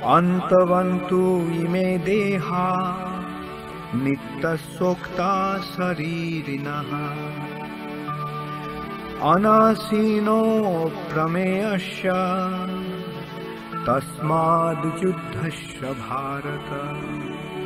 अन्तवन्तु इमे देहा नित्यसोक्ता शरीरिणः अनासीनो प्रमेयस्य तस्माद् युद्धस्य भारत।